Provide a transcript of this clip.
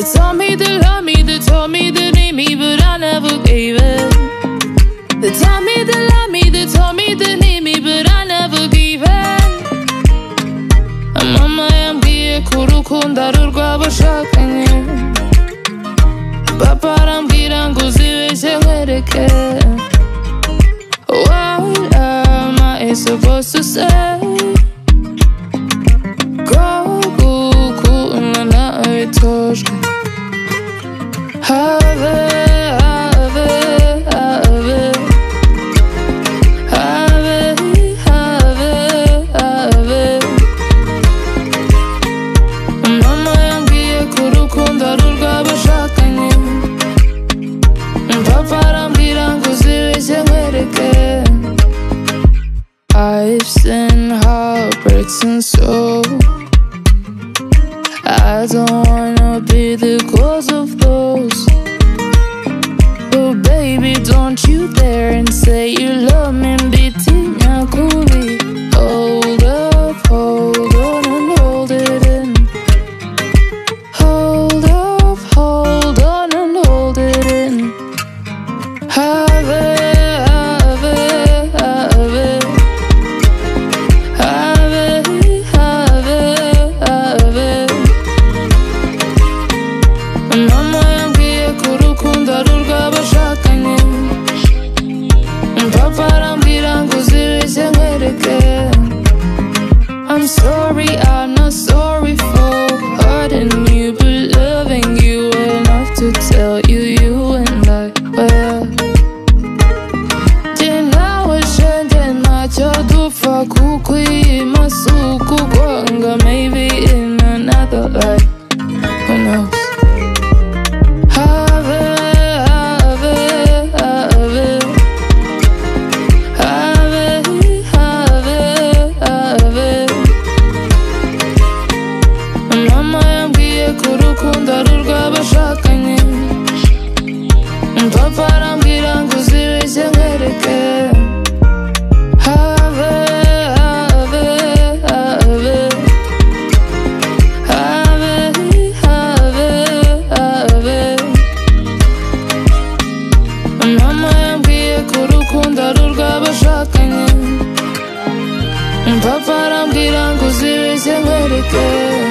told me to love me, they told me to need me, but I never gave it. They told me to love me, they told me to need me, but I never gave in. Mama yambwiye ko urukundo ari urw'abashakanye, papa arambwira ngo uzibeshye nkwereke. What am I supposed to say? Ko gukunda nabitojwe. Mama yambwiye ko urukundo ari urw'abashakanye, papa arambwira ngo uzibeshye nkwereke. I've seen heartbreaks and so I don't wanna be the cause of those. But baby, don't you dare and say you love me and bitinya kuri. Hold up, hold on and hold it in. Hold up, hold on and hold it in. Have it, have it, have it. Have it, have it, have it. Mama yambwiye ko urukundo ari urw'abashakanye, papa arambwira ngo uzibeshye nkwereke. I'm sorry, I'm not sorry for hurting you, but loving you enough to tell you you and I were. Jye nawe shenge ntacyo dupfa kukwima si ukukwanga, maybe in another life, who knows. Have it, have it, have it. Have it, have it, have it. Mama yambwiye ko urukundo ari urw'abashakanye, papa arambwira ngo uzibeshye nkwereke. Have it, have it, have it. Have it, have it, have it. Mama yambwiye ko urukundo ari urw'abashakanye, papa arambwira ngo uzibeshye nkwereke.